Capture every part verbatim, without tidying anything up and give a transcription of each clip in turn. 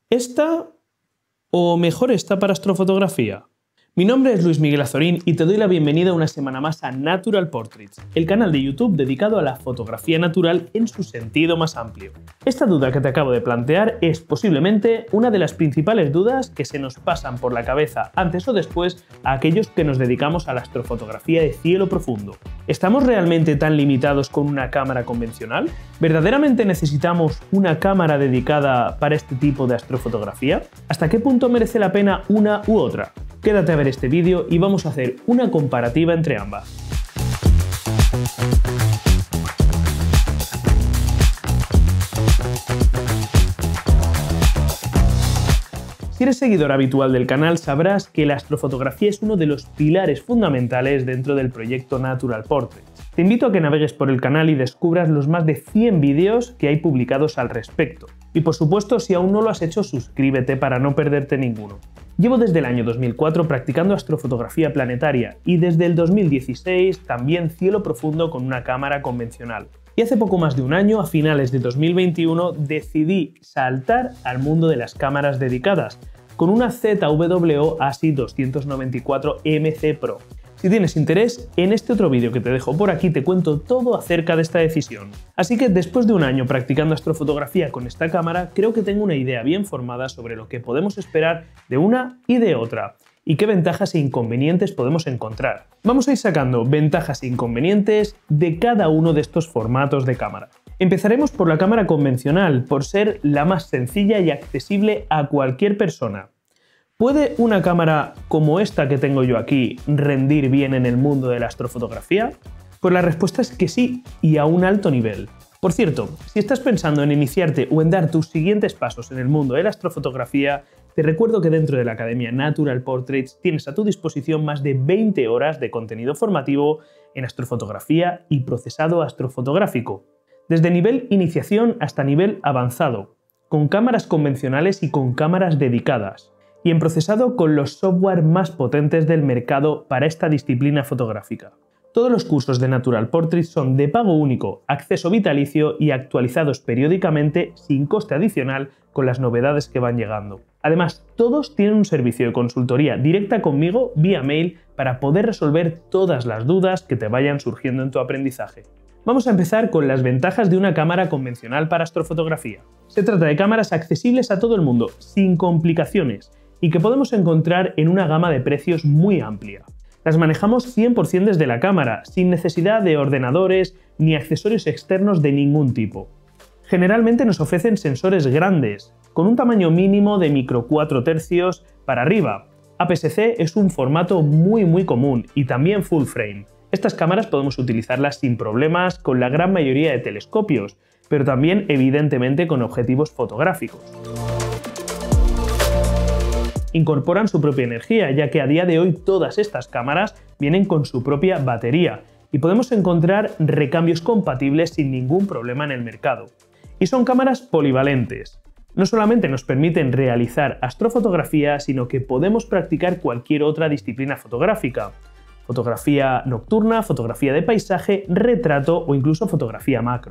¿Esta o mejor esta para astrofotografía? Mi nombre es Luis Miguel Azorín y te doy la bienvenida una semana más a Natural Portraits, el canal de YouTube dedicado a la fotografía natural en su sentido más amplio. Esta duda que te acabo de plantear es posiblemente una de las principales dudas que se nos pasan por la cabeza antes o después a aquellos que nos dedicamos a la astrofotografía de cielo profundo. ¿Estamos realmente tan limitados con una cámara convencional? ¿Verdaderamente necesitamos una cámara dedicada para este tipo de astrofotografía? ¿Hasta qué punto merece la pena una u otra? Quédate a ver este vídeo y vamos a hacer una comparativa entre ambas. Si eres seguidor habitual del canal sabrás que la astrofotografía es uno de los pilares fundamentales dentro del proyecto Natural Portraits. Te invito a que navegues por el canal y descubras los más de cien vídeos que hay publicados al respecto. Y por supuesto, si aún no lo has hecho, suscríbete para no perderte ninguno. Llevo desde el año dos mil cuatro practicando astrofotografía planetaria y desde el dos mil dieciséis también cielo profundo con una cámara convencional. Y hace poco más de un año, a finales de dos mil veintiuno, decidí saltar al mundo de las cámaras dedicadas con una Z W O ASI doscientos noventa y cuatro M C Pro. Si tienes interés, en este otro vídeo que te dejo por aquí te cuento todo acerca de esta decisión. Así que después de un año practicando astrofotografía con esta cámara, creo que tengo una idea bien formada sobre lo que podemos esperar de una y de otra, y qué ventajas e inconvenientes podemos encontrar. Vamos a ir sacando ventajas e inconvenientes de cada uno de estos formatos de cámara. Empezaremos por la cámara convencional, por ser la más sencilla y accesible a cualquier persona. ¿Puede una cámara como esta que tengo yo aquí rendir bien en el mundo de la astrofotografía? Pues la respuesta es que sí, y a un alto nivel. Por cierto, si estás pensando en iniciarte o en dar tus siguientes pasos en el mundo de la astrofotografía, te recuerdo que dentro de la Academia Natural Portraits tienes a tu disposición más de veinte horas de contenido formativo en astrofotografía y procesado astrofotográfico, desde nivel iniciación hasta nivel avanzado, con cámaras convencionales y con cámaras dedicadas, y en procesado con los software más potentes del mercado para esta disciplina fotográfica. Todos los cursos de Natural Portraits son de pago único, acceso vitalicio y actualizados periódicamente sin coste adicional con las novedades que van llegando. Además, todos tienen un servicio de consultoría directa conmigo vía mail para poder resolver todas las dudas que te vayan surgiendo en tu aprendizaje. Vamos a empezar con las ventajas de una cámara convencional para astrofotografía. Se trata de cámaras accesibles a todo el mundo, sin complicaciones, y que podemos encontrar en una gama de precios muy amplia. Las manejamos cien por cien desde la cámara, sin necesidad de ordenadores ni accesorios externos de ningún tipo. Generalmente nos ofrecen sensores grandes, con un tamaño mínimo de micro cuatro tercios para arriba. A P S C es un formato muy muy común y también full frame. Estas cámaras podemos utilizarlas sin problemas con la gran mayoría de telescopios, pero también evidentemente con objetivos fotográficos. Incorporan su propia energía, ya que a día de hoy todas estas cámaras vienen con su propia batería y podemos encontrar recambios compatibles sin ningún problema en el mercado. Y son cámaras polivalentes. No solamente nos permiten realizar astrofotografía, sino que podemos practicar cualquier otra disciplina fotográfica. Fotografía nocturna, fotografía de paisaje, retrato o incluso fotografía macro.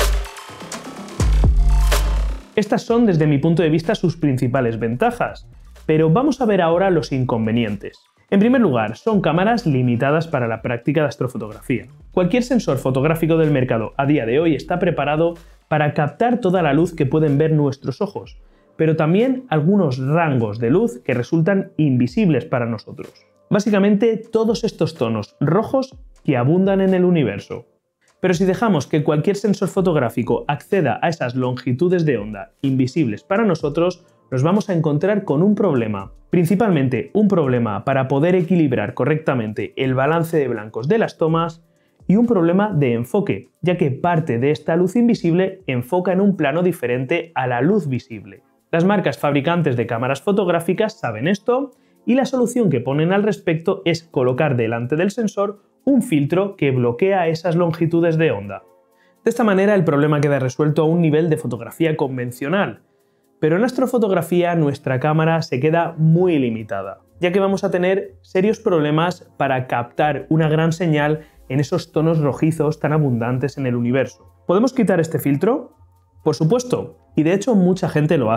Estas son, desde mi punto de vista, sus principales ventajas. Pero vamos a ver ahora los inconvenientes. En primer lugar, son cámaras limitadas para la práctica de astrofotografía. Cualquier sensor fotográfico del mercado a día de hoy está preparado para captar toda la luz que pueden ver nuestros ojos, pero también algunos rangos de luz que resultan invisibles para nosotros. Básicamente todos estos tonos rojos que abundan en el universo. Pero si dejamos que cualquier sensor fotográfico acceda a esas longitudes de onda invisibles para nosotros, nos vamos a encontrar con un problema, principalmente un problema para poder equilibrar correctamente el balance de blancos de las tomas y un problema de enfoque, ya que parte de esta luz invisible enfoca en un plano diferente a la luz visible. Las marcas fabricantes de cámaras fotográficas saben esto y la solución que ponen al respecto es colocar delante del sensor un filtro que bloquea esas longitudes de onda. De esta manera el problema queda resuelto a un nivel de fotografía convencional, pero en astrofotografía nuestra cámara se queda muy limitada, ya que vamos a tener serios problemas para captar una gran señal en esos tonos rojizos tan abundantes en el universo. ¿Podemos quitar este filtro? Por supuesto, y de hecho mucha gente lo hace.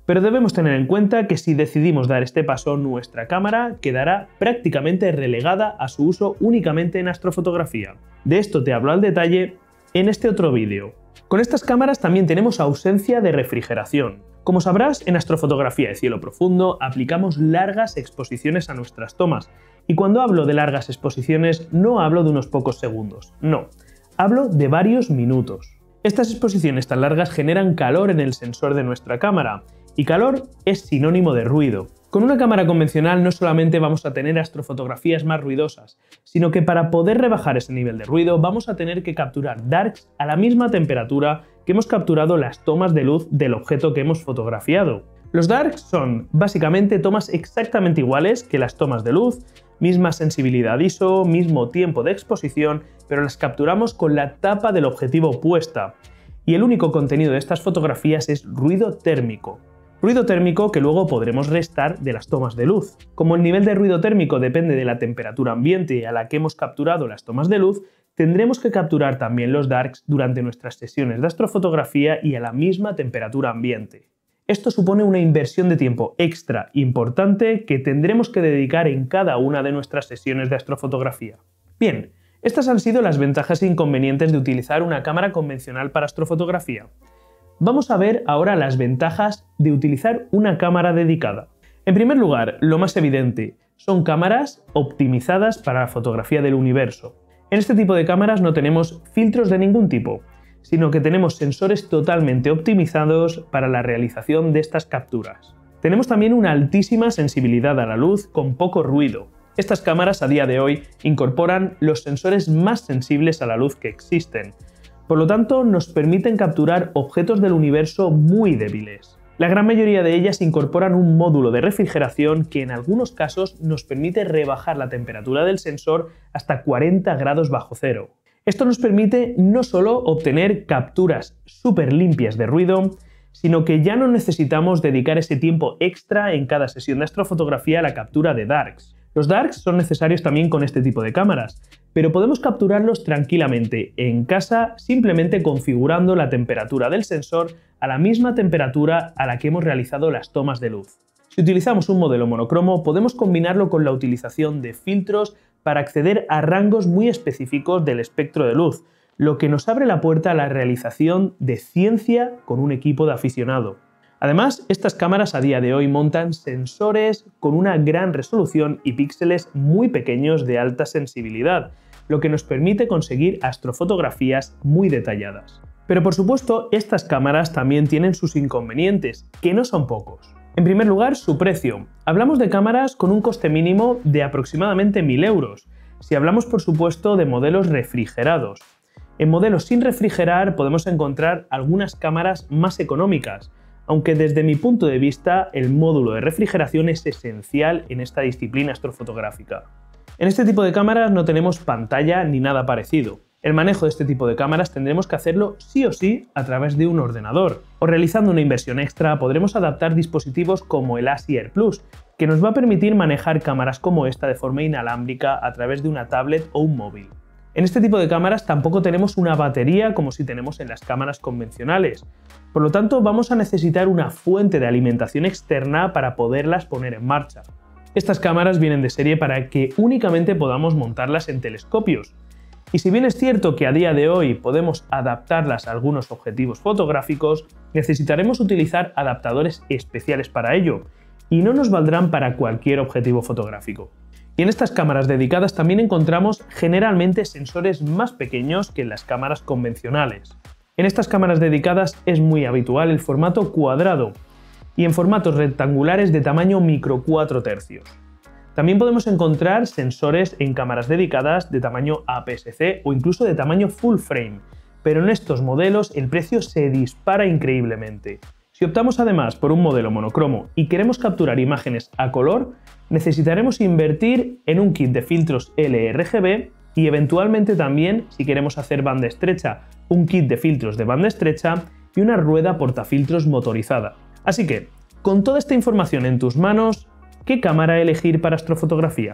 Pero debemos tener en cuenta que si decidimos dar este paso, nuestra cámara quedará prácticamente relegada a su uso únicamente en astrofotografía. De esto te hablo al detalle en este otro vídeo. Con estas cámaras también tenemos ausencia de refrigeración. Como sabrás, en astrofotografía de cielo profundo aplicamos largas exposiciones a nuestras tomas. Y cuando hablo de largas exposiciones no hablo de unos pocos segundos, no, hablo de varios minutos. Estas exposiciones tan largas generan calor en el sensor de nuestra cámara. Y calor es sinónimo de ruido. Con una cámara convencional no solamente vamos a tener astrofotografías más ruidosas, sino que para poder rebajar ese nivel de ruido vamos a tener que capturar darks a la misma temperatura que hemos capturado las tomas de luz del objeto que hemos fotografiado. Los darks son básicamente tomas exactamente iguales que las tomas de luz, misma sensibilidad I S O, mismo tiempo de exposición, pero las capturamos con la tapa del objetivo puesta. Y el único contenido de estas fotografías es ruido térmico. Ruido térmico que luego podremos restar de las tomas de luz. Como el nivel de ruido térmico depende de la temperatura ambiente a la que hemos capturado las tomas de luz, tendremos que capturar también los darks durante nuestras sesiones de astrofotografía y a la misma temperatura ambiente. Esto supone una inversión de tiempo extra importante que tendremos que dedicar en cada una de nuestras sesiones de astrofotografía. Bien, estas han sido las ventajas e inconvenientes de utilizar una cámara convencional para astrofotografía. Vamos a ver ahora las ventajas de utilizar una cámara dedicada. En primer lugar, lo más evidente, son cámaras optimizadas para la fotografía del universo. En este tipo de cámaras no tenemos filtros de ningún tipo, sino que tenemos sensores totalmente optimizados para la realización de estas capturas. Tenemos también una altísima sensibilidad a la luz con poco ruido. Estas cámaras a día de hoy incorporan los sensores más sensibles a la luz que existen. Por lo tanto, nos permiten capturar objetos del universo muy débiles. La gran mayoría de ellas incorporan un módulo de refrigeración que en algunos casos nos permite rebajar la temperatura del sensor hasta cuarenta grados bajo cero. Esto nos permite no solo obtener capturas súper limpias de ruido, sino que ya no necesitamos dedicar ese tiempo extra en cada sesión de astrofotografía a la captura de darks. Los darks son necesarios también con este tipo de cámaras, pero podemos capturarlos tranquilamente en casa simplemente configurando la temperatura del sensor a la misma temperatura a la que hemos realizado las tomas de luz. Si utilizamos un modelo monocromo, podemos combinarlo con la utilización de filtros para acceder a rangos muy específicos del espectro de luz, lo que nos abre la puerta a la realización de ciencia con un equipo de aficionado. Además, estas cámaras a día de hoy montan sensores con una gran resolución y píxeles muy pequeños de alta sensibilidad, lo que nos permite conseguir astrofotografías muy detalladas. Pero por supuesto, estas cámaras también tienen sus inconvenientes, que no son pocos. En primer lugar, su precio. Hablamos de cámaras con un coste mínimo de aproximadamente mil euros, si hablamos por supuesto de modelos refrigerados. En modelos sin refrigerar podemos encontrar algunas cámaras más económicas, aunque desde mi punto de vista el módulo de refrigeración es esencial en esta disciplina astrofotográfica. En este tipo de cámaras no tenemos pantalla ni nada parecido. El manejo de este tipo de cámaras tendremos que hacerlo sí o sí a través de un ordenador, o realizando una inversión extra podremos adaptar dispositivos como el ASI Air Plus, que nos va a permitir manejar cámaras como esta de forma inalámbrica a través de una tablet o un móvil. En este tipo de cámaras tampoco tenemos una batería como si tenemos en las cámaras convencionales, por lo tanto vamos a necesitar una fuente de alimentación externa para poderlas poner en marcha. Estas cámaras vienen de serie para que únicamente podamos montarlas en telescopios, y si bien es cierto que a día de hoy podemos adaptarlas a algunos objetivos fotográficos, necesitaremos utilizar adaptadores especiales para ello, y no nos valdrán para cualquier objetivo fotográfico. Y en estas cámaras dedicadas también encontramos generalmente sensores más pequeños que en las cámaras convencionales. En estas cámaras dedicadas es muy habitual el formato cuadrado y en formatos rectangulares de tamaño micro cuatro tercios. También podemos encontrar sensores en cámaras dedicadas de tamaño A P S C o incluso de tamaño full frame, pero en estos modelos el precio se dispara increíblemente. Si optamos además por un modelo monocromo y queremos capturar imágenes a color, necesitaremos invertir en un kit de filtros L R G B y eventualmente también, si queremos hacer banda estrecha, un kit de filtros de banda estrecha y una rueda portafiltros motorizada. Así que, con toda esta información en tus manos, ¿qué cámara elegir para astrofotografía?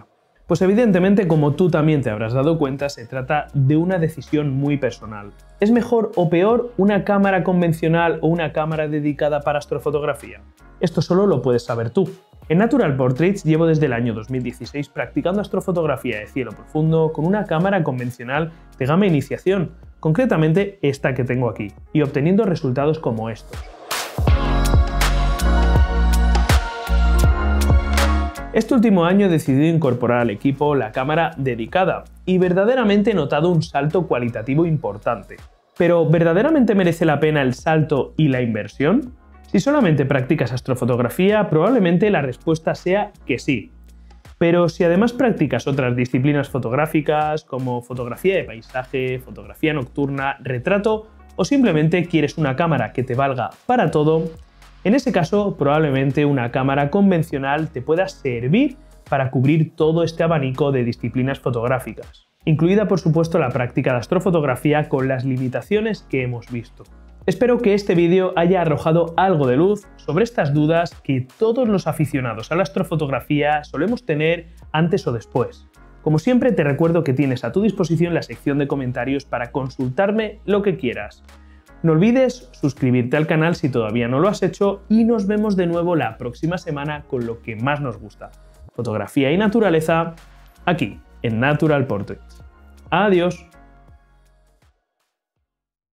Pues evidentemente, como tú también te habrás dado cuenta, se trata de una decisión muy personal. ¿Es mejor o peor una cámara convencional o una cámara dedicada para astrofotografía? Esto solo lo puedes saber tú. En Natural Portraits llevo desde el año dos mil dieciséis practicando astrofotografía de cielo profundo con una cámara convencional de gama iniciación, concretamente esta que tengo aquí, y obteniendo resultados como estos. Este último año he decidido incorporar al equipo la cámara dedicada y verdaderamente he notado un salto cualitativo importante. Pero ¿verdaderamente merece la pena el salto y la inversión? Si solamente practicas astrofotografía, probablemente la respuesta sea que sí. Pero si además practicas otras disciplinas fotográficas como fotografía de paisaje, fotografía nocturna, retrato o simplemente quieres una cámara que te valga para todo, en ese caso probablemente una cámara convencional te pueda servir para cubrir todo este abanico de disciplinas fotográficas, incluida por supuesto la práctica de astrofotografía con las limitaciones que hemos visto. Espero que este vídeo haya arrojado algo de luz sobre estas dudas que todos los aficionados a la astrofotografía solemos tener antes o después. Como siempre te recuerdo que tienes a tu disposición la sección de comentarios para consultarme lo que quieras. No olvides suscribirte al canal si todavía no lo has hecho y nos vemos de nuevo la próxima semana con lo que más nos gusta, fotografía y naturaleza, aquí en Natural Portraits. Adiós.